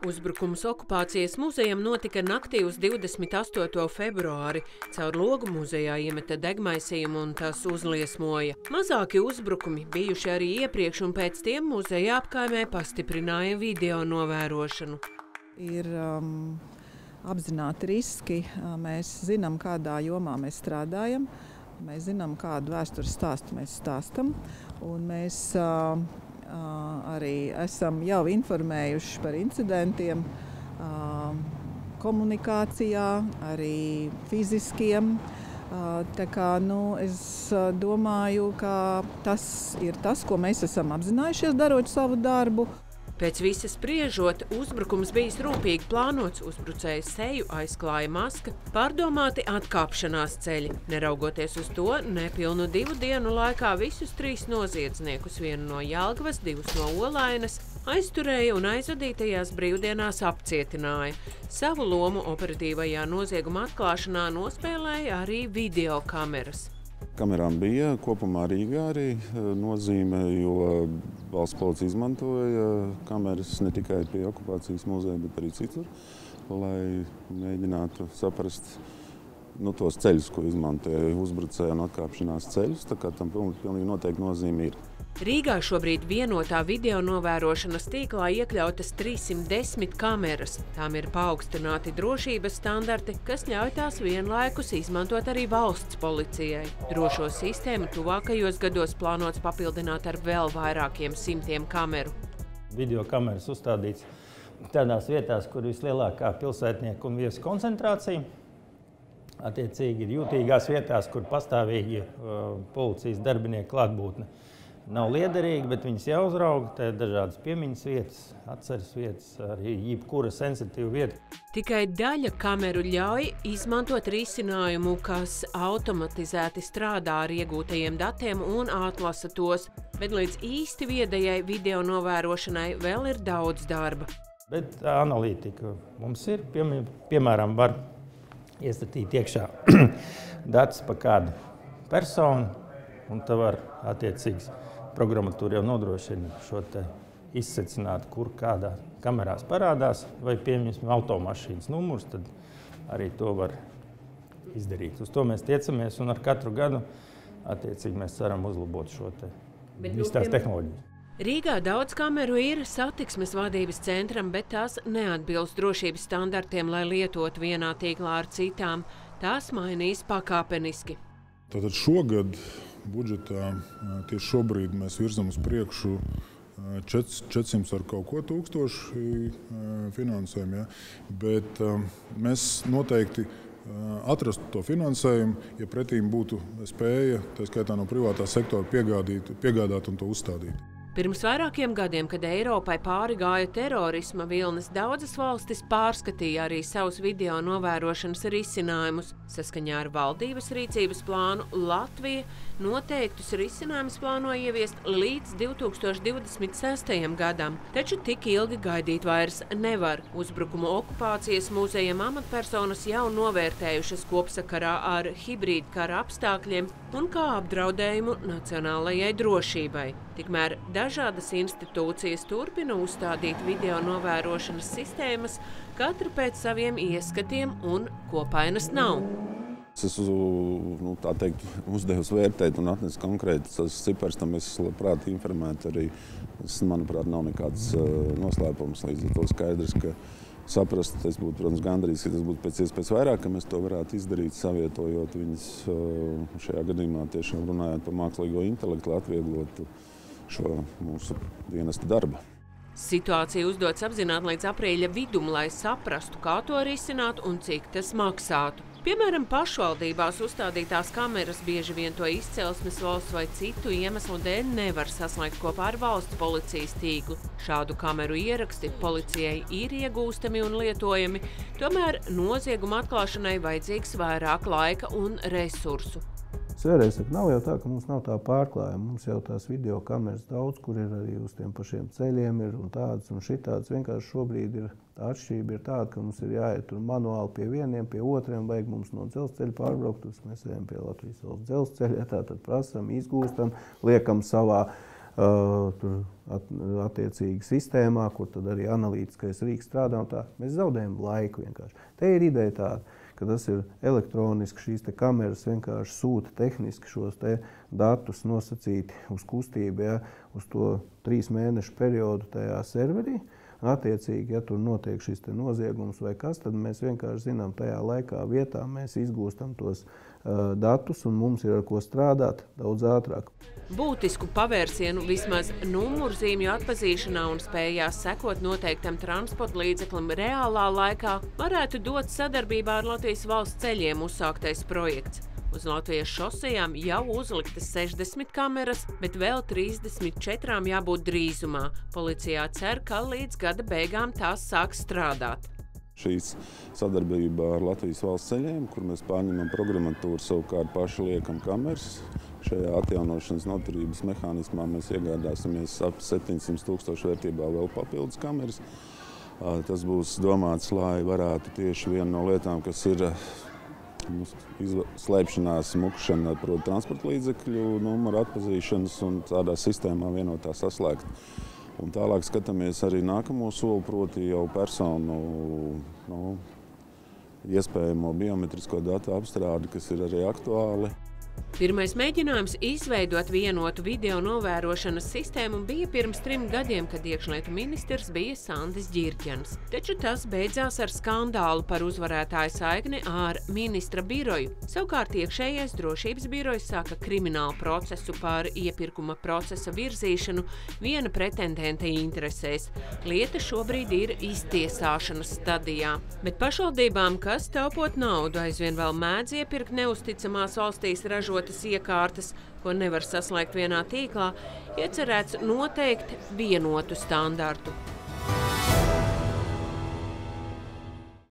Uzbrukums okupācijas muzejam notika naktī uz 28. februāri. Caur logu muzejā iemeta degmaisījumu un tas uzliesmoja. Mazāki uzbrukumi bijuši arī iepriekš, un pēc tiem muzeja apkaimē pastiprināja video novērošanu. Ir apzināti riski. Mēs zinām, kādā jomā mēs strādājam. Mēs zinām, kādu vēstures stāstu mēs stāstam. Un mēs arī esam jau informējuši par incidentiem komunikācijā, arī fiziskiem. Tā kā, es domāju, ka tas ir tas, ko mēs esam apzinājušies, darot savu darbu. Pēc visa spriežot, uzbrukums bijis rūpīgi plānots, uzbrucēja seju aizklāja maska, pārdomāti atkāpšanās ceļi. Neraugoties uz to, nepilnu 2 dienu laikā visus 3 noziedzniekus, vienu no Jelgavas, 2 no Olainas, aizturēja un aizvadītajās brīvdienās apcietināja. Savu lomu operatīvajā nozieguma atklāšanā nospēlēja arī video kameras. Kamerām bija kopumā Rīgā arī nozīme, jo valsts policija izmantoja kameras ne tikai pie okupācijas muzeja, bet arī citur, lai mēģinātu saprast tos ceļus, ko izmantoja uzbrucēja un atkāpšanās ceļus. Tā kā tam pilnīgi noteikti nozīme ir. Rīgā šobrīd vienotā video novērošanas tīklā iekļautas 310 kameras. Tām ir paaugstināti drošības standarti, kas ļauj tās vienlaikus izmantot arī valsts policijai. Drošo sistēmu tuvākajos gados plānots papildināt ar vēl vairākiem simtiem kameru. Video kameras uzstādīts tādās vietās, kur vislielākā pilsētnieku un viesu koncentrācija. Attiecīgi ir jūtīgās vietās, kur pastāvīgi policijas darbinieku klātbūtne nav liederīga, bet viņas jāuzrauga. Te ir dažādas piemiņas vietas, atceres vietas, arī jebkura sensitīva vieta. Tikai daļa kameru ļauj izmantot risinājumu, kas automatizēti strādā ar iegūtajiem datiem un atlasa tos, bet līdz īsti viedajai video novērošanai vēl ir daudz darba. Bet analītika mums ir, piemēram, var iestatīt iekšā datus par kādu personu, un tā var attiecīgs programmatūra jau nodrošina šo te izsecināt, kur kādā kamerās parādās, vai piemēram automašīnas numurs, tad arī to var izdarīt. Uz to mēs tiecamies, un ar katru gadu attiecīgi mēs ceram uzlabot šo te visu tās tehnoloģijas. Rīgā daudz kameru ir satiksmes vadības centram, bet tās neatbilst drošības standartiem, lai lietotu vienā tīklā ar citām. Tās mainīs pakāpeniski. Tātad šogad budžetā tieši šobrīd mēs virzam uz priekšu 400 ar kaut ko tūkstoši finansējumu, ja? Bet mēs noteikti atrastu to finansējumu, ja pretīm būtu spēja, tā skaitā no privātā sektora, piegādāt un to uzstādīt. Pirms vairākiem gadiem, kad Eiropai pāri gāja terorisma vilnis, daudzas valstis pārskatīja arī savus video novērošanas risinājumus. Saskaņā ar valdības rīcības plānu Latvija noteiktus risinājumus plāno ieviest līdz 2026. gadam. Taču tik ilgi gaidīt vairs nevar. Uzbrukumu okupācijas muzejam amatpersonas jau novērtējušas kopsakarā ar hibrīdkara apstākļiem un kā apdraudējumu nacionālajai drošībai. Tikmēr dažādas institūcijas turpina uzstādīt video novērošanas sistēmas, katra pēc saviem ieskatiem, un kopainas nav. Es esmu, tā teikt, uzdevis vērtēt un atnes konkrētas cipars, tam es labprāt informētu arī. Manuprāt, nav nekāds noslēpums, līdz ar to skaidrs, ka saprast, es būtu, protams, gandarīts, ka tas būtu pēc iespējas vairāk, ka mēs to varētu izdarīt, savietojot viņas šajā gadījumā tiešām runājot par mākslīgo intelektu, lai atvieglotu šo mūsu dienesta darbu. Situācija uzdots apzināt līdz aprīļa vidum, lai saprastu, kā to risināt un cik tas maksātu. Piemēram, pašvaldībās uzstādītās kameras bieži vien to izcelsmes valsts vai citu iemeslu dēļ nevar saslēgt kopā ar valsts policijas tīklu. Šādu kameru ieraksti policijai ir iegūstami un lietojami, tomēr nozieguma atklāšanai vajadzīgs vairāk laika un resursu. Es vēlreiz saku, nav jau tā, ka mums nav tā pārklājuma. Mums jau tās video kameras daudz, kur ir arī uz tiem pašiem ceļiem ir un tādas un šitādas. Vienkārši šobrīd ir tā atšķirība ir tāda, ka mums ir jāiet un manuāli pie vieniem, pie otriem, vajag mums no dzelzceļa pārbraukt. Mēs ejam pie Latvijas valsts dzelzceļa, tātad prasam, izgūstam, liekam savā tur attiecīgi sistēmā, kur tad arī analītiskais rīks strādā un tā. Mēs zaudējam laiku vienkārši. Te ir ideja tāda, ka tas ir elektroniski, šīs te kameras vienkārši sūta tehniski šos te datus nosacīti uz kustību, ja, uz to 3 mēnešu periodu tajā serverī. Attiecīgi, ja tur notiek šis te noziegums vai kas, tad mēs vienkārši zinām, tajā laikā vietā mēs izgūstam tos datus un mums ir ar ko strādāt daudz ātrāk. Būtisku pavērsienu vismaz numurzīmju atpazīšanā un spējās sekot noteiktam transporta līdzeklim reālā laikā varētu dot sadarbībā ar Latvijas valsts ceļiem uzsāktais projekts. Uz Latvijas šosejām jau uzliktas 60 kameras, bet vēl 34 jābūt drīzumā. Policijā cer, ka līdz gada beigām tās sāks strādāt. Šīs sadarbībā ar Latvijas valsts ceļiem, kur mēs pārņemam programmatūru, savukārt paši liekam kameras. Šajā atjaunošanas noturības mehānismā mēs iegādāsimies ap 700 000 vērtībā vēl papildus kameras. Tas būs domāts, lai varētu tieši viena no lietām, kas ir slēpšanās, mukšana, proti transporta līdzekļu numuru atpazīšanas un tādā sistēmā vienotā saslēgt. Un tālāk skatāmies arī nākamo soli, proti jau personu iespējamo biometrisko datu apstrādi, kas ir arī aktuāli. Pirmais mēģinājums izveidot vienotu video novērošanas sistēmu bija pirms 3 gadiem, kad iekšlietu ministrs bija Sandis Ģirķens. Taču tas beidzās ar skandālu par uzvarētāju saikni ar ministra biroju. Savukārt iekšējais drošības birojs sāka kriminālu procesu par iepirkuma procesa virzīšanu viena pretendenta interesēs. Lieta šobrīd ir iztiesāšanas stadijā. Bet pašvaldībām, kas taupot naudu, aizvien vēl mēdz iepirkt neusticamās valstīs ražotas iekārtas, ko nevar saslēgt vienā tīklā, iecerēts noteikt vienotu standartu.